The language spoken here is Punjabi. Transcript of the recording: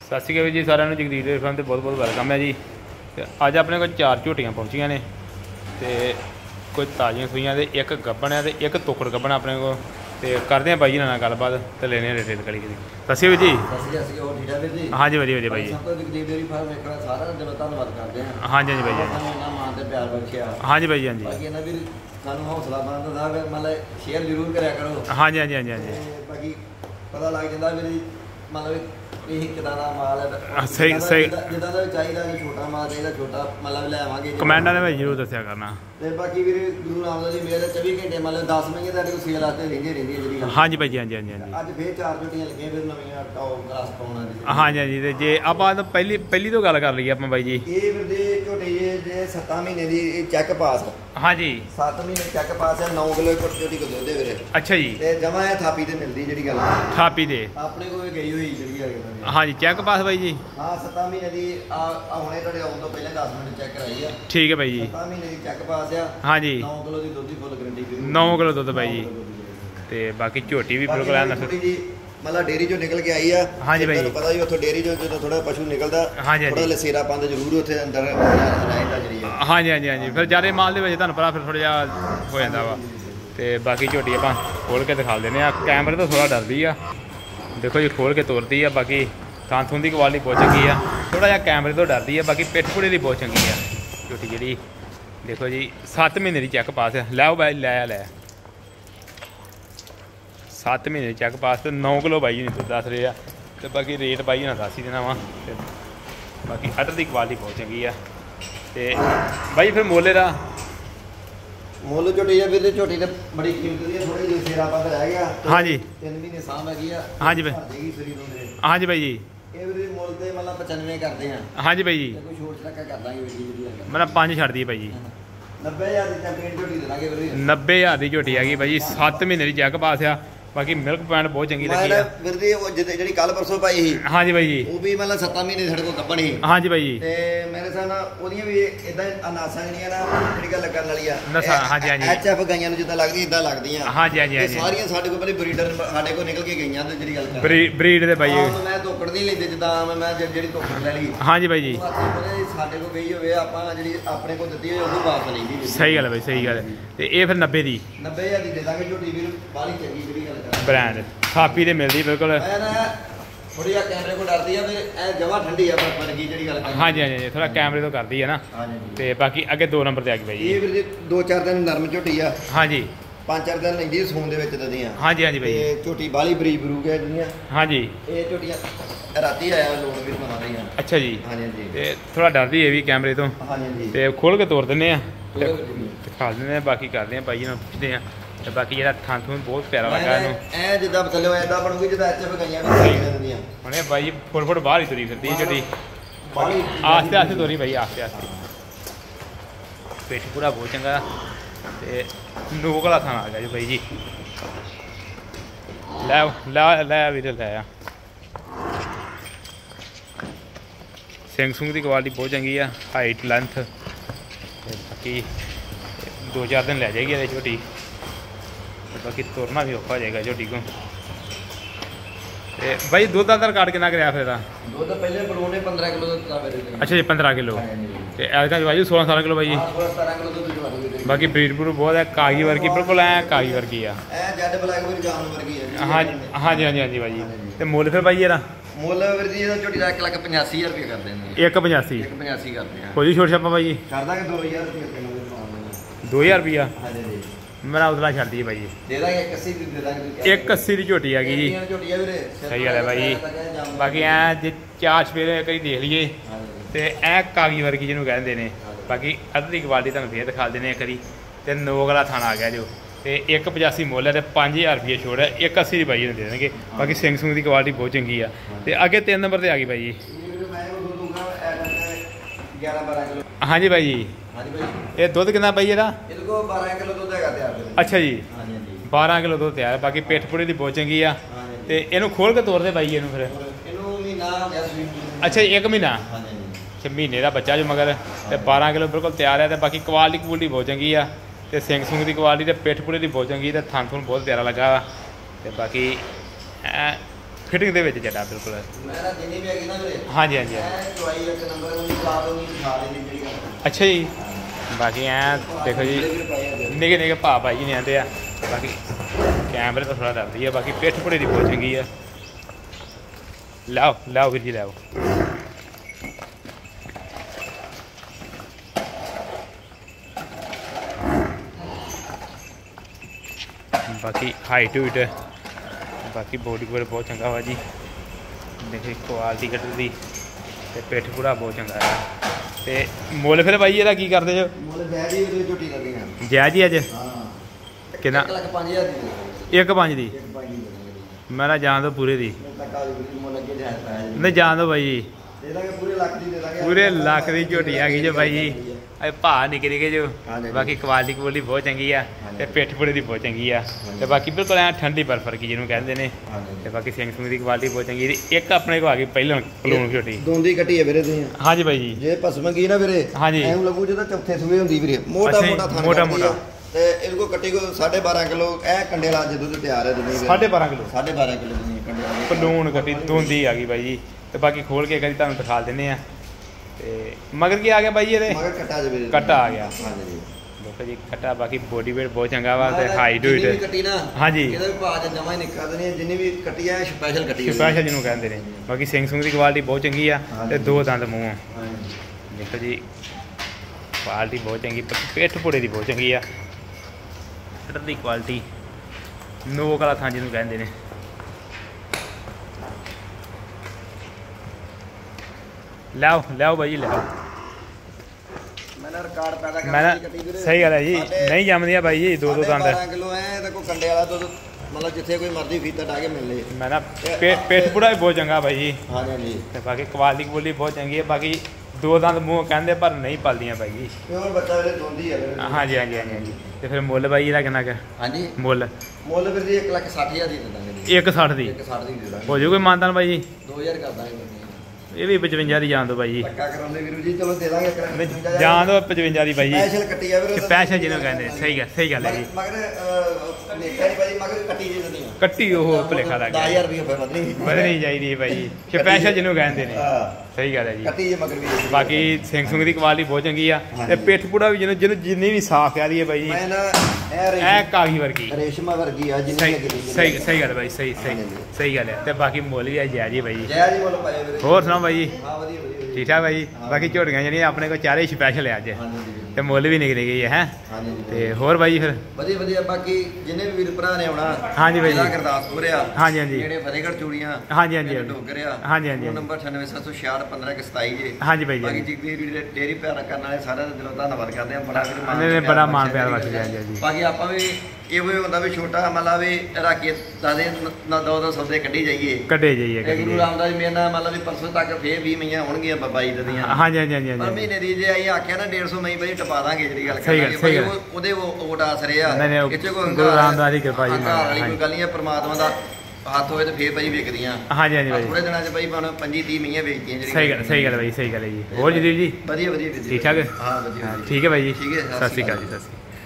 सत श्री अकाल जी साਰਿਆਂ ਨੂੰ ਜਗਦੀਪ ਡੇਅਰੀ ਫਾਰਮ ਤੇ बहुत बहुत वेलकम है जी। ਤੇ ਅੱਜ ਆਪਣੇ ਕੋਲ 4 ਝੋਟੀਆਂ ਪਹੁੰਚੀਆਂ ਨੇ ਤੇ ਕੁਝ ਤਾਜ਼ੀਆਂ ਸੂਈਆਂ ਤੇ ਇੱਕ ਗੱਬਣ ਹੈ ਤੇ ਇੱਕ ਤੋਕੜ ਗੱਬਣ ਆਪਣੇ ਕੋਲ ਤੇ ਕਰਦੇ ਆ ਬਾਈ ਜੀ ਨਾਲ ਗੱਲਬਾਤ ਤੇ ਲੈਣੇ ਰੇਟ ਕਰੀ ਜੀ। ਸਤਿ ਸ਼੍ਰੀ ਅਕਾਲ ਜੀ। ਸਤਿ ਸ਼੍ਰੀ ਅਕਾਲ। ਹੋਰ ਠੀਕ ਠਾਕ ਵੀਰ ਜੀ? हाँ जी ਵਧੀਆ ਬਾਈ ਜੀ। ਸਭ ਤੋਂ ਜਗਦੀਪ ਡੇਅਰੀ ਫਾਰਮ ਵੇਖਣਾ ਸਾਰਿਆਂ ਦਾ ਦਿਲੋਂ ਧੰਨਵਾਦ ਕਰਦੇ ਹਾਂ। हाँ जी ਬਾਈ ਜੀ। ਸਾਨੂੰ ਇੰਨਾ ਮਾਣ ਤੇ ਪਿਆਰ ਬਖਸ਼ਿਆ। हाँ जी ਬਾਈ ਜੀ। हाँ जी ਬਾਕੀ ਇਹਨਾਂ ਵੀਰ ਸਾਨੂੰ ਹੌਸਲਾ ਬੰਦ ਦਾ ਮਤਲਬ ਸ਼ੇਅਰ ਜ਼ਰੂਰ ਕਰਿਆ ਕਰੋ। हाँ जी हाँ जी हाँ जी हाँ जी। ਤੇ ਬਾਕੀ ਪਤਾ ਲੱਗ ਜਾਂਦਾ ਵੀਰ ਜੀ ਮਤਲਬ ਇਹ ਕਿਦਾਂ ਦਾ ਮਾਲ ਹੈ। ਸਹੀ ਜਿੱਦਾਂ ਦਾ ਚਾਹੀਦਾ ਕਿ ਛੋਟਾ ਮਾਲ ਚਾਹੀਦਾ ਛੋਟਾ ਮਤਲਬ ਲੈ ਆਵਾਂਗੇ ਕਮੈਂਟਾਂ ਦੇ ਵਿੱਚ ਜ਼ਰੂਰ ਦੱਸਿਆ ਕਰਨਾ। ਤੇ ਬਾਕੀ ਵੀਰ ਗੁਰੂ ਰਾਮਦਾਸ ਜੀ ਮੇਰੇ 24 ਘੰਟੇ ਮਤਲਬ 10 ਮਹੀਨੇ ਤੁਹਾਡੇ ਕੋਲ ਸੇਲ ਆਤੇ ਰਹਿੰਦੀ ਹੈ ਜਿਹੜੀ ਗੱਲ। हाँ जी ਬਾਈ ਜੀ। हाँ जी हाँ जी हाँ जी। ਅੱਜ ਫੇਰ 4 ਝੋਟੀਆਂ ਲੱਗੀਆਂ ਫਿਰ ਨਵੀਆਂ ਟੌਪ ਕਲਾਸ ਪਾਉਣਾ ਜੀ। हाँ जी हाँ जी। ਤੇ ਜੇ ਆਪਾਂ ਪਹਿਲੀ ਤੋਂ ਗੱਲ ਕਰ ਲਈਏ ਆਪਾਂ ਬਾਈ ਜੀ। ਇਹ ਵੀਰ ਦੇ ਝੋਟੀ ਜੇ 7 ਮਹੀਨੇ ਦੀ ਚੈੱਕ ਪਾਸ। हाँ जी 7 ਮਹੀਨੇ ਚੈੱਕ ਪਾਸ ਹੈ 9 ਕਿਲੋ ਝੋਟੀ ਕੋ ਦੁੱਧ ਦੇ ਵੀਰੇ। अच्छा जी। ਤੇ ਜਮਾ ਹੈ ਥਾਪੀ ਤੇ ਮਿਲਦੀ ਜਿਹੜੀ ਗੱਲ ਥਾਪੀ ਦੇ ਆਪਣੇ ਕੋਲ ਗਈ ਹੋਈ ਜਿਹੜੀ ਗੱਲ। हाँ जी चेक पास बाई जी। ਹਾਂ 7 ਮਹੀਨੇ ਦੀ ਆ ਹੁਣੇ ਤੁਹਾਡੇ ਆਉਣ ਤੋਂ ਪਹਿਲਾਂ 10 ਮਿੰਟ ਚੈੱਕ ਕਰਾਈ ਆ। ठीक है बाई जी। 7 ਮਹੀਨੇ ਦੀ ਚੈੱਕ ਪਾਸ ਆ। हाँ जी 9 ਕਿਲੋ ਦੀ ਦੁੱਧ ਦੀ ਫੁੱਲ ਗਰੰਟੀ 9 ਕਿਲੋ ਦੁੱਧ ਬਾਈ ਜੀ। ਤੇ ਬਾਕੀ ਝੋਟੀ ਵੀ ਬਿਲਕੁਲ ਐਨ ਜੀ ਮਤਲਬ ਡੇਰੀ ਚੋਂ ਨਿਕਲ ਕੇ ਆਈ ਆ। ਹਾਂਜੀ ਬਾਈ ਤੁਹਾਨੂੰ ਪਤਾ ਹੀ ਉੱਥੋਂ ਡੇਰੀ ਚੋਂ ਜਦੋਂ ਥੋੜਾ ਪਸ਼ੂ ਨਿਕਲਦਾ ਹਾਂਜੀ ਥੋੜਾ ਲਸੇਰਾ ਪੰਦ ਜ਼ਰੂਰ ਉੱਥੇ ਅੰਦਰ ਰਹਿੰਦਾ ਜਿਹੜੀ ਆ। हाँ जी हाँ जी हाँ जी। फिर ज़्यादा माल ਦੇ ਵਿੱਚ ਤੁਹਾਨੂੰ ਪਤਾ ਫਿਰ ਥੋੜਾ ਜਿਹਾ ਹੋ ਜਾਂਦਾ ਵਾ। ਤੇ ਬਾਕੀ ਝੋਟੀ ਆਪਾਂ ਖੋਲ ਕੇ ਦਿਖਾ ਦਿੰਦੇ ਆ। ਕੈਮਰੇ ਤੋਂ ਥੋੜਾ ਡਰਦੀ ਆ ਦੇਖੋ ਜੀ ਖੋਲ ਕੇ ਤੋਰਦੀ ਆ। ਬਾਕੀ ਥਾਂ ਦੀ ਕੁਆਲਿਟੀ ਬਹੁਤ ਚੰਗੀ ਆ। ਥੋੜਾ ਜਿਹਾ ਕੈਮਰੇ ਤੋਂ ਡਰਦੀ ਆ ਬਾਕੀ ਪਿੱਠ ਪੁੜੇ ਦੀ ਬਹੁਤ ਚੰਗੀ ਆ ਝੋਟੀ ਜਿਹੜੀ। ਦੇਖੋ ਜੀ 7 ਮਹੀਨੇ ਦੀ ਚੈੱਕ ਪਾਸ ਲੈ ਬਾਈ ਲੈ 7 ਮਹੀਨੇ ਦੀ ਚੈੱਕ ਪਾਸ ਤੇ 9 ਕਿਲੋ ਬਾਈ ਨਹੀਂ ਦੱਸ ਰਹੇ ਆ। ਤੇ ਬਾਕੀ ਰੇਟ ਬਾਈ ਨਾਲ ਦੱਸ ਹੀ ਦੇਣਾ ਵਾ। ਤੇ ਬਾਕੀ ਅਟਰ ਦੀ ਕੁਆਲਿਟੀ ਬਹੁਤ ਚੰਗੀ ਆ। ਤੇ ਬਾਈ ਫਿਰ ਮੋਲੇ ਦਾ ਮੁੱਲ ਝੋਟੀ ਆ ਵੀਰ ਦੀ ਝੋਟੀ ਤੇ ਬੜੀ ਕੀਮਤ ਦੀ ਥੋੜੀ ਜਿਹੀ ਸੇਰਾ ਪੰਦ ਰਹਿ ਗਿਆ। हाँ जी 3 ਮਹੀਨੇ ਸਾਂਭ ਹੈਗੀ ਆ। हाँ जी भाई। ਦੇਗੀ ਸਰੀ ਨੂੰ ਮੇਰੇ। हाँ जी बाई जी। ਇਹ ਵੀਰ ਦੀ ਮੁੱਲ ਤੇ ਮਤਲਬ 95 ਕਰਦੇ ਆ। हाँ जी बाई जी। ਤੇ ਕੋਈ ਛੋਟ ਛੱਕਾ ਕਰ ਦਾਂਗੇ ਵੀਰ ਜੀ ਵਧੀਆ। मैं 5 ਛੱਡ ਦਈਏ ਬਾਈ ਜੀ। 90000 ਦੀ ਚੈਂਪੀਅਨ ਝੋਟੀ ਦੇ ਦਾਂਗੇ ਵੀਰ ਜੀ। 90000 ਦੀ ਝੋਟੀ ਹੈਗੀ ਬਾਈ ਜੀ। 7 ਮਹੀਨੇ ਦੀ ਚੈੱਕ ਪਾਸ ਆ। ਬਾਕੀ ਮਿਲਕ ਪੁਆਇੰਟ ਬਹੁਤ ਚੰਗੀ ਲੱਗੀ ਆ। ਵੀਰ ਦੀ ਉਹ ਜਿਹੜੀ ਕੱਲ ਪਰਸੋਂ ਪਾਈ ਸੀ हाँ जी बाई जी। ਉਹ ਵੀ ਮਤਲਬ 7 ਮਹੀਨੇ ਸਾਡੇ ਕੋਲ ਕੱਪਣ ਸੀ। हाँ जी बाई जी। ਤੇ ਮੇਰੇ ਸਾਹ ਨਾਲ ਉਹਦੀਆਂ ਵੀ ਇਦਾਂ ਅਨਾਸਾਂ ਜਿਹੜੀਆਂ ਨਾ ਜਿਹੜੀ ਗੱਲ ਲੱਗਣ ਵਾਲੀ ਆ ਨਸਾਂ, ਹਾਂਜੀ, ਹਾਂਜੀ। ਐਚਐਫ ਗਾਈਆਂ ਨੂੰ ਜਿੱਦਾਂ ਲੱਗਦੀ ਇਦਾਂ ਲੱਗਦੀਆਂ। हाँ जी हाँ जी हाँ ਇਹ जी। ਸਾਰੀਆਂ ਸਾਡੇ ਕੋਲ ਪਹਿਲੇ ਬਰੀਡਰ ਸਾਡੇ ਕੋਲ ਨਿਕਲ ਕੇ ਗਈਆਂ ਤੇ ਜਿਹੜੀ ਗੱਲ ਕਰ ਬਰੀਡ ਦੇ ਬਾਈ। ਮੈਂ ਤੋਕੜ ਨਹੀਂ ਲੈਂਦੇ ਜਿੱਦਾਂ ਮੈਂ ਜਿਹੜੀ ਤੋਕੜ ਲੈ ਲਈ। हाँ जी बाई जी। ਸਾਡੇ ਕੋਲ ਗਈ ਹੋਵੇ ਆਪਾਂ ਜਿਹੜੀ ਆਪਣੇ ਕੋਲ ਦਿੱਤੀ ਹੋਵੇ ਉਹਨੂੰ ਵਾਪਸ ਲੈਂਦੀ। ਸਹੀ ਗੱਲ ਹੈ ਬਾਈ ਸਹੀ ਗੱਲ ਹੈ। ਤੇ ਇਹ ਫਿਰ 90 ਦੀ 90000 ਦੀ ਦੇ ਦਾਂਗੇ ਝੋਟੀ ਵੀਰ ਬਾਹਲੀ ਚੰਗੀ ਜਿਹੜੀ ਗੱਲ ਕਰ ਬ੍ਰਾਂਡ ਥਾਪੀ ਦੇ ਮਿਲਦੀ ਬਿਲਕੁਲ। ਮੈਂ ਨਾ ਥੋੜੀ ਜਿਹਾ ਕੈਮਰੇ ਕੋਲ ਡਰਦੀ ਆ ਵੀ ਇਹ ਜਮਾ ਠੰਡੀ ਆ ਪਰ ਕੀ ਜਿਹੜੀ ਗੱਲ ਕਰ। हाँ जी हाँ जी ਥੋੜਾ ਕੈਮਰੇ ਤੋਂ ਕਰਦੀ ਹੈ ਨਾ। ਹਾਂਜੀ ਤੇ ਬਾਕੀ ਅੱਗੇ 2 ਨੰਬਰ ਤੇ ਆ ਗਈ ਬਾਈ ਜੀ। ਇਹ ਵੀਰ ਜੀ 2-4 ਦਿਨ ਨਰਮ ਝੋਟੀ ਆ। हाँ जी 5-4 ਦਿਨ ਲੈਂਦੀ ਸੂਣ ਦੇ ਵਿੱਚ ਦਦੀਆਂ। हाँ जी हाँ जी बाई जी। ਤੇ ਝੋਟੀ ਬਾਹਲੀ ਬਰੀਕ ਬਰੂਕ ਹੈ ਜਿਹੜੀਆਂ हाँ जी ਇਹ ਝੋਟੀਆਂ ਰਾਤੀ ਆਇਆ ਲੋਕ ਵੀ ਬਣਾ ਰਹੀਆਂ। अच्छा जी। ਹਾਂਜੀ ਹਾਂਜੀ ਤੇ ਥੋੜਾ ਡਰਦੀ ਹੈ ਵੀ ਕੈਮਰੇ ਤੋਂ। ਹਾਂਜੀ ਹਾਂਜੀ ਤੇ ਖੋਲ ਕੇ ਤੋਰ ਦਿੰਦੇ ਆ ਦਿਖਾ ਦਿੰਦੇ ਆ। ਬਾਕੀ ਕਰਦੇ ਆ ਬਾਈ ਨਾਲ ਪੁੱਛਦੇ ਆ। ਤੇ ਬਾਕੀ ਜਿਹੜਾ ਥਾਂ ਬਹੁਤ ਪਿਆਰਾ ਲੱਗਾ ਇਹਨੂੰ। ਐ ਜਿੱਦਾਂ ਥੱਲੇ ਐਦਾਂ ਬਣੂਗੀ ਜਿੱਦਾਂ ਐਚਐਫ ਗਈਆਂ ਵੀ ਸਹੀ ਦਿੰਦੀਆਂ। ਹੁਣ ਇਹ ਬਾਈ ਫੁੱਟ ਬਾਹਰ ਹੀ ਤੁਰੀ ਫਿਰਦੀ ਜਿਹੜੀ ਬਾਹਲੀ ਆਸਤੇ ਆਸਤੇ ਤੋਰੀ ਬਾਈ ਆਸਤੇ ਆਸਤੇ। ਪਿੱਠ ਪੂਰਾ ਬਹੁਤ ਚੰਗਾ ਤੇ ਨੋਕ ਵਾਲਾ ਥਾਂ ਆ ਗਿਆ ਜੀ ਬਾਈ ਜੀ। ਲੈ ਵੀਰੇ ਲੈ ਆ। ਸਿੰਘ ਸੁੰਗ ਦੀ ਕੁਆਲਿਟੀ ਬਹੁਤ ਚੰਗੀ ਆ। ਹਾਈਟ ਲੈਂਥ ਤੇ ਬਾਕੀ 2-4 ਦਿਨ ਲੈ ਜਾਏਗੀ ਇਹਦੇ ਝੋਟੀ। ਬਾਕੀ ਤੁਰਨਾ ਵੀ ਔਖਾ ਹੋ ਜਾਏਗਾ ਝੋਟੀ ਕੋ। ਤੇ ਬਾਈ ਦੁੱਧ ਦਾ ਰਿਕਾਰਡ ਕਿੰਨਾ ਕਰਿਆ ਫਿਰ ਇਹਦਾ? ਦੁੱਧ ਪਹਿਲੇ ਬਲੂਨੇ 15 ਕਿਲੋ ਦਾ ਦਿੱਤਾ ਮੇਰੇ ਨੇ। ਅੱਛਾ ਜੀ 15 ਕਿਲੋ। ਤੇ ਐਲਕਾ ਬਾਈ 16-17 ਕਿਲੋ ਬਾਈ ਜੀ। 16-17 ਕਿਲੋ ਦੁੱਧ ਚਵਾ ਦੂਗੇ। ਬਾਕੀ ਬਰੀਡ ਬਰੂ ਬਹੁਤ ਹੈ ਕਾਗੀ ਵਰਗੀ ਬਿਲਕੁਲ ਐ ਕਾਗੀ ਵਰਗੀ ਆ। ਐ ਜੈਡ ਬਲੈਕ ਵੀ ਜਾਨ ਵਰਗੀ ਹੈ। ਹਾਂ ਹਾਂਜੀ ਹਾਂਜੀ ਹਾਂਜੀ ਬਾਈ ਜੀ। ਤੇ ਮੁੱਲ ਫਿਰ ਬਾਈ ਇਹਦਾ ਮੁੱਲ ਵੀਰ ਜੀ ਇਹਦਾ ਝੋਟੀ ਦਾ 1,85,000 ਰੁਪਏ ਕਰਦੇ ਨੇ। 185 1,85 ਕਰਦੇ ਆ। ਕੋਈ ਛੋਟ ਛਾਪਾ ਬਾਈ ਜੀ ਕਰ ਦਾਂਗੇ 2000 ਰੁਪਏ ਕਿਲੋ। 2000 ਰੁਪਿਆ ਹਾਂਜੀ ਜੀ ਮੇਰਾ ਉਤਲਾ ਛੱਡ ਦਈਏ ਬਾਈ ਜੀ। ਦੇ ਦਾਂਗੇ 81 ਦੀ ਦੇ ਦਾਂਗੇ। 180 ਦੀ ਝੋਟੀ ਹੈਗੀ ਜੀ। ਝੋਟੀ ਆ ਵੀਰੇ ਸਹੀ ਗੱਲ ਹੈ ਬਾਈ ਜੀ। ਬਾਕੀ ਐ ਜੇ ਚਾਰ ਸਵੇਰੇ ਕਰੀ ਦੇਖ ਲਈਏ ਤੇ ਐ ਕਾਗੀ ਵਰਗੀ ਜਿਹਨੂੰ ਕਹਿੰਦੇ ਨੇ। ਬਾਕੀ ਅੱਧੀ ਕੁਆਲਿਟੀ ਤੁਹਾਨੂੰ ਫੇਰ ਦਿਖਾ ਦਿੰਦੇ ਆ ਕਰੀ। ਤੇ ਨੋਕ ਵਾਲਾ ਥਾਣਾ ਆ ਗਿਆ ਜੋ। ਤੇ 185 ਮੁੱਲ ਹੈ ਤੇ 5000 ਰੁਪਏ ਛੋੜ ਹੈ। 180 ਦੀ ਬਾਈ ਨੂੰ ਦੇ ਦੇਣਗੇ। ਬਾਕੀ ਸਿੰਘ ਸੁੰਗ ਦੀ ਕੁਆਲਿਟੀ ਬਹੁਤ ਚੰਗੀ ਆ। ਤੇ ਅੱਗੇ 3 ਨੰਬਰ ਤੇ ਆ ਗਈ ਬਾਈ ਜੀ। 11-12 ਕਿਲੋ। ਹਾਂਜੀ ਬਾਈ ਜੀ। ਹਾਂਜੀ ਬਾਈ ਇਹ ਦੁੱਧ ਕਿੰਨਾ ਬਾਈ ਇਹਦਾ? ਇਹਦੇ ਕੋਲ 12 ਕਿਲੋ ਦੁੱਧ ਹੈਗਾ ਤਿਆਰ। ਅੱਛਾ ਜੀ ਹਾਂਜੀ ਹਾਂਜੀ 12 ਕਿਲੋ ਦੁੱਧ ਤਿਆਰ। ਬਾਕੀ ਪਿੱਠ ਪੁੜੇ ਦੀ ਬਹੁਤ ਚੰਗੀ ਆ। ਤੇ ਇਹਨੂੰ ਖੋਲ ਕੇ ਤੋਰਦੇ ਬਾਈ ਇਹਨੂੰ ਫਿਰ। ਇਹਨੂੰ ਮਹੀਨਾ ਹੋ ਗਿਆ ਸਵੀਟ। ਅੱਛਾ ਜੀ 1 ਮਹੀਨਾ। ਹਾਂਜੀ ਅੱਛਾ ਮਹੀਨੇ ਦਾ ਬੱਚਾ ਜੋ ਮਗਰ। ਤੇ 12 ਕਿਲੋ ਬਿਲਕੁਲ ਤਿਆਰ ਹੈ। ਤੇ ਬਾਕੀ ਕੁਆਲਿਟੀ ਬਹੁਤ ਚੰਗੀ ਆ। ਤੇ ਸਿੰਘ ਸੁੰਗ ਦੀ ਕੁਆਲਿਟੀ ਤੇ ਪਿੱਠ ਪੁੜੇ ਦੀ ਬਹੁਤ ਚੰਗੀ। ਤੇ ਥਣ ਥਣ ਬਹੁਤ ਪਿਆਰਾ ਲੱਗਾ। ਤੇ ਬਾਕੀ ਫਿਟਿੰਗ ਦੇ ਵਿੱਚ ਜੱਡਾ ਬਿਲਕੁਲ। ਮੈਂ ਨਾ ਜਿੰਨੀ ਵੀ ਹੈਗੀ ਨਾ ਵੀਰੇ ਹਾਂਜੀ ਹਾਂਜੀ ਮੈਂ ਚੁਆਈ ਇੱਕ ਨੰਬਰ ਨੂੰ ਆਪ ਨੂੰ ਖਾ ਲੈਂਦੀ ਜਿਹੜੀ ਗੱਲ। ਅੱਛਾ ਜੀ। ਬਾਕੀ ਐ ਦੇਖੋ ਜੀ ਨਿੱਕੇ ਨਿੱਕੇ ਭਾ ਭਾਈ ਜੀ ਨੇ ਆਂਦੇ ਆ। ਬਾਕੀ ਕੈਮਰੇ ਤੋਂ ਥੋੜਾ ਡਰਦੀ ਆ। ਬਾਕੀ ਪਿੱਠ ਪੁੜੇ ਦੀ ਬਹੁਤ ਚੰਗੀ ਆ। ਲਾਓ ਵੀਰ ਜੀ ਲਾਓ। ਬਾਕੀ ਹਾਈਟ ਹੂਟ ਬਾਕੀ ਬੋਡੀ ਕੋਲ ਬਹੁਤ ਚੰਗਾ ਵਾ ਜੀ। ਦੇਖੇ ਕੁਆਲਿਟੀ ਕੱਢ ਦੀ ਤੇ ਪਿੱਠ ਪੂਰਾ ਬਹੁਤ ਚੰਗਾ ਹੈ। ਤੇ ਮੁੱਲ ਫਿਰ ਬਾਈ ਇਹਦਾ ਕੀ ਕਰਦੇ ਜੋ? ਮੁੱਲ ਜੈ ਜੀ ਉਹਦੇ ਝੋਟੀ ਲੱਗੀਆਂ ਜੈ ਜੀ ਅੱਜ ਹਾਂ ਕਿੰਨਾ? 1,05,000 ਦੀ 1,5 ਦੀ ਮੈਂ ਨਾ ਜਾਣ ਦੋ ਪੂਰੇ ਦੀ ਨਹੀਂ ਜਾਣ ਦੋ ਬਾਈ ਜੀ। ਦੇ ਦਾਂਗੇ ਪੂਰੇ ਲੱਖ ਦੀ ਦੇ ਦਾਂਗੇ। ਪੂਰੇ ਲੱਖ ਦੀ ਝੋਟੀ ਹੈਗੀ ਜੋ ਬਾਈ ਜੀ। ਇਹ ਭਾ ਨਿੱਕੇ ਨਿੱਕੇ ਜੋ ਬਾਕੀ ਕੁਆਲਿਟੀ ਕੁਆਲਿਟੀ ਬਹੁਤ ਚੰਗੀ ਆ ਤੇ ਪਿੱਠ ਪੁੜੇ ਦੀ ਬਹੁਤ ਚੰਗੀ ਆ ਤੇ ਬਾਕੀ ਬਿਲਕੁਲ ਐ ਠੰਡੀ ਬਰਫ ਵਰਗੀ ਜਿਹਨੂੰ ਕਹਿੰਦੇ ਨੇ। ਤੇ ਬਾਕੀ ਸਿੰਘ ਸੁੰਗ ਦੀ ਕੁਆਲਿਟੀ ਬਹੁਤ ਚੰਗੀ। ਇੱਕ ਆਪਣੇ ਕੋ ਆ ਗਈ ਪਹਿਲਾਂ ਪਲੂਣ ਝੋਟੀ ਦੋਂਦੀ ਕੱਟੀ ਹੈ ਵੀਰੇ ਤੁਸੀਂ। ਹਾਂਜੀ ਬਾਈ ਜੀ। ਜੇ ਭਸਮ ਗਈ ਨਾ ਵੀਰੇ ਹਾਂਜੀ ਐਂ ਲੱਗੂ ਜਦੋਂ ਚੌਥੇ ਸੂਏ ਹੁੰਦੀ ਵੀਰੇ। ਮੋਟਾ ਮੋਟਾ ਤੇ ਇਹਦੇ ਕੋ ਕੱਟੀ ਕੋ 12.5 ਕਿਲੋ ਇਹ ਕੰਡੇ ਲਾ ਜਦੋਂ ਤੇ ਤਿਆਰ ਹੈ ਦੁਨੀਆ 12.5 ਕਿਲੋ 12.5 ਕਿਲੋ ਦੀ ਕੰਡੇ ਲਾ ਪਲੂਣ ਕੱਟੀ ਦੋਂਦੀ ਆ ਗਈ ਬਾਈ ਜੀ। ਤੇ ਬਾਕੀ ਖੋਲ ਕੇ ਕਦੀ ਤੁਹਾਨੂੰ ਦਿਖਾ ਦਿੰਦੇ ਆ। ਤੇ ਮਗਰ ਕੀ ਆ ਗਿਆ ਬਾਈ ਇਹਦੇ? ਮਗਰ ਕੱਟਾ ਜੇ ਵੀਰੇ ਕੱਟਾ ਆ ਗਿਆ। ਹਾਂਜੀ ਦੇਖੋ ਜੀ ਕੱਟਾ। ਬਾਕੀ ਬੋਡੀ ਵੇਟ ਬਹੁਤ ਚੰਗਾ ਵਾ ਤੇ ਹਾਈਟ ਹੂਟ ਕੱਟੀ ਨਾ ਹਾਂਜੀ ਇਹਦਾ ਵੀ ਭਾਅ ਤੇ ਜਮਾ ਹੀ ਨਿਕਲਦੇ ਨੇ। ਜਿੰਨੀ ਵੀ ਕੱਟੀ ਆ ਸਪੈਸ਼ਲ ਕੱਟੀ ਹੈ ਸਪੈਸ਼ਲ ਜਿਹਨੂੰ ਕਹਿੰਦੇ ਨੇ। ਬਾਕੀ ਸਿੰਘ ਸੁੰਗ ਦੀ ਕੁਆਲਿਟੀ ਬਹੁਤ ਚੰਗੀ ਆ ਤੇ ਦੋ ਦੰਦ ਮੂੰਹ। ਦੇਖੋ ਜੀ ਕੁਆਲਿਟੀ ਬਹੁਤ ਚੰਗੀ। ਪਿੱਠ ਪੁੜੇ ਦੀ ਬਹੁਤ ਚੰਗੀ ਆ। ਕੱਟਰ ਦੀ ਕੁਆਲਿਟੀ ਨੋਕ ਵਾਲਾ ਥਾਂ ਜਿਹਨੂੰ ਕਹਿੰਦੇ ਨੇ। ਲਿਆਓ ਬਾਈ ਲਿਆਓ। ਮੈਂ ਨਾ ਰਿਕਾਰਡ ਪੈਦਾ ਮੈਂ ਨਾ ਕੱਟੀ ਵੀਰੇ। ਸਹੀ ਗੱਲ ਹੈ ਜੀ ਨਹੀਂ ਜੰਮਦੀਆਂ ਬਾਈ ਜੀ ਦੋ ਦੰਦ 12 ਕਿਲੋ ਐ ਤੇ ਕੋਈ ਕੰਡੇ ਵਾਲਾ ਦੁੱਧ ਮਤਲਬ ਜਿੱਥੇ ਕੋਈ ਮਰਜ਼ੀ ਫੀਤਾ ਡਾ ਕੇ ਮਿਲ ਲੇ। ਮੈਂ ਨਾ ਪਿੱਠ ਪੁੜਾ ਵੀ ਬਹੁਤ ਚੰਗਾ ਬਾਈ ਜੀ। ਹਾਂਜੀ ਹਾਂਜੀ ਤੇ ਬਾਕੀ ਕੁਆਲਿਟੀ ਕੁਆਲਿਟੀ ਬਹੁਤ ਚੰਗੀ ਹੈ। ਬਾਕੀ ਦੋ ਦੰਦ ਮੂੰਹ ਕਹਿੰਦੇ ਪਰ ਨਹੀਂ ਪਲਦੀਆਂ ਬਾਈ ਜੀ। ਪਿਓਰ ਬੱਚਾ ਵੀਰੇ ਦੋਂਦੀ ਹੈ ਵੀਰੇ। ਹਾਂਜੀ ਹਾਂਜੀ ਹਾਂਜੀ ਹਾਂਜੀ। ਤੇ ਫਿਰ ਮੁੱਲ ਬਾਈ ਇਹਦਾ ਕਿੰਨਾ ਕੁ? ਹਾਂਜੀ ਮੁੱਲ ਮੁੱਲ ਵੀਰ ਜੀ 1,60,000 ਦੀ ਦੇ ਦਾਂਗੇ ਜੀ। 1,60 ਦੀ 1,60 ਦੀ ਦੇ ਦਾਂਗੇ। ਹੋ ਜਾਊ ਕੋਈ ਮਾਨਤਾਨ ਬਾਈ ਜੀ? 2000 ਕਰ ਦਾਂਗੇ ਇਹ ਵੀ 55 ਦੀ ਜਾਣ ਦੋ ਬਾਈ ਜੀ। ਪੱਕਾ ਕਰਾਉਂਦੇ ਵੀਰੂ ਜੀ। ਚਲੋ ਦੇ ਦਾਂਗੇ 1,55,000 ਜਾਣ ਦੋ 55 ਦੀ ਬਾਈ ਜੀ। ਸਪੈਸ਼ਲ ਕੱਟੀ ਆ ਵੀਰੇ। ਸਪੈਸ਼ਲ ਜਿਹਨੂੰ ਕਹਿੰਦੇ ਸਹੀ ਗੱਲ ਹੈ ਜੀ। ਮਗਰ ਦੇਖਿਆ ਨਹੀਂ ਭਾਈ ਮਗਰ ਕੱਟੀ ਜੀ ਦਿੰਦੀ ਆ ਕੱਟੀ ਉਹ ਭੁਲੇਖਾ ਲੱਗ ਗਿਆ। 10000 ਰੁਪਏ ਫਿਰ ਵਧਣੀ ਚਾਹੀਦੀ ਹੈ ਬਾਈ ਜੀ। ਸਪੈਸ਼ਲ ਜਿਹਨੂੰ ਕਹਿੰਦੇ ਨੇ ਸਹੀ ਗੱਲ ਹੈ ਜੀ। ਕੱਟੀ ਜੀ ਮਗਰ ਵੀ ਬਾਕੀ ਸਿੰਘ ਸੁੰਗ ਦੀ ਕੁਆਲਿਟੀ ਬਹੁਤ ਚੰਗੀ ਆ ਤੇ ਪਿੱਠ ਪੁੜਾ ਵੀ ਜਿਹਨੂੰ ਜਿੰਨੀ ਵੀ ਸਾਫ਼ ਆ ਦੀ ਹੈ ਬਾਈ ਜੀ। ਮੈਂ ਨਾ ਇਹ ਕਾਗੀ ਵਰਗੀ ਰੇਸ਼ਮਾ ਵਰਗੀ ਆ ਜਿੰਨੀ ਸਹੀ ਗੱਲ ਬਾਈ ਸਹੀ ਗੱਲ ਹੈ। ਤੇ ਬਾਕੀ ਮੁੱਲ ਵੀ ਜਾਇਜ਼ ਹੀ ਬਾਈ ਜੀ। ਜੈ ਜੀ ਮੁੱਲ ਪਾਏ ਵੀਰੇ। ਹੋਰ ਸੁਣਾਓ ਬਾਈ ਜੀ? ਹਾਂ ਵਧੀਆ ਠੀਕ ਠਾਕ ਬਾਈ ਜੀ। ਬਾਕੀ ਝੋਟੀਆਂ ਜਿਹੜੀਆਂ ਆਪਣੇ ਕੋਲ ਚਾਰੇ ਸਪੈਸ਼ਲ ਆ ਅੱਜ ਹਾਂਜੀ ਤੇ ਮੁੱਲ ਵੀ ਨਿਕਲ ਗਈ ਹੈ ਹਾਂਜੀ ਤੇ ਹੋਰ ਬਾਈ ਜੀ ਫਿਰ ਵਧੀਆ ਬਾਕੀ ਜਿੰਨੇ ਵੀ ਵੀਰ ਭਰਾ ਨੇ ਆਉਣਾ ਹਾਂਜੀ ਬਾਈ ਜੀ। ਜ਼ਿਲ੍ਹਾ ਗੁਰਦਾਸਪੁਰ ਆ ਹਾਂਜੀ ਹਾਂਜੀ ਜਿਹੜੇ ਫਤਿਹਗੜ੍ਹ ਚੂੜੀਆਂ ਹਾਂਜੀ ਡੋਗਰ ਆ ਹਾਂਜੀ ਹਾਂਜੀ ਨੰਬਰ 9876615127 ਜੇ ਹਾਂਜੀ ਬਾਈ ਬਾਕੀ ਜੀ। ਜੀ ਡੇਰੀ ਪਿਆਰ ਕਰਨ ਵਾਲੇ ਸਾਰਿਆਂ ਦਾ ਦਿਲੋਂ ਧੰਨਵਾਦ ਕਰਦੇ ਆ। ਬੜਾ ਵੀਰ ਮਾਣ ਨਹੀਂ ਬੜਾ ਮਾਣ ਪਿਆਰ ਵਾਸਤੇ ਜੀ ਜੀ। ਬਾਕੀ ਆਪਾਂ ਵੀ ਇਹੋ ਹੀ ਹੁੰਦਾ ਵੀ ਛੋਟਾ ਮਤਲਬ ਵੀ ਰਾਖੀ ਦਾਦੇ ਨਾ ਦੋ ਸੌਦੇ ਕੱਢੀ ਜਾਈਏ ਕੱਢੇ ਜਾਈਏ ਇਹ ਗੁਰੂ ਰਾਮਦਾਸ ਜੀ ਮੇਰੇ ਨਾਲ ਮਤਲਬ ਵੀ ਪਰਸੋਂ ਤੱਕ ਫੇਰ 20 ਮਈਆਂ ਹੋਣਗੀਆਂ ਬਾਬਾ ਜੀ ਦੀਆਂ। ਹਾਂਜੀ ਹਾਂਜੀ ਪਰ ਮਹੀਨੇ ਦੀ ਜੇ ਆਈ ਆਖਿਆ ਨਾ 150 ਮਈ ਬਈ ਟਪਾ ਦਾਂਗੇ ਜਿਹੜੀ ਗੱਲ ਸਹੀ ਕਰਾਂਗੇ ਉਹਦੇ ਓਟ ਆਸਰੇ ਆ। ਨਹੀਂ ਗੁਰੂ ਰਾਮਦਾਸ ਦੀ ਕਿਰਪਾ ਜੀ। ਕੋਈ ਗੱਲ ਨਹੀਂ ਪਰਮਾਤਮਾ ਦਾ ਹੱਥ ਹੋਏ ਤੇ ਫੇਰ ਭਾਈ ਵਿਕਦੀਆਂ। ਹਾਂਜੀ ਹਾਂਜੀ ਬਾਈ ਥੋੜੇ ਦਿਨਾਂ ਚ ਭਾਈ ਹੁਣ 25-30 ਮਈਆਂ ਵੇਚਦੀਆਂ ਜਿਹੜੀ ਸਹੀ ਗੱਲ ਬਾਈ ਸਹੀ ਗੱਲ ਹੈ ਜੀ। ਹੋਰ ਜੀ ਜੀ ਵਧੀਆ ਠੀਕ ਠਾਕ ਹਾਂ ਵਧੀਆ ਠੀਕ ਹੈ ਬਾਈ ਜੀ। ਠੀਕ ਹੈ ਸਤਿ ਸ਼੍ਰੀ ਅਕਾਲ ਜੀ। ਸਤਿ ਸ਼੍ਰੀ ਅਕਾਲ।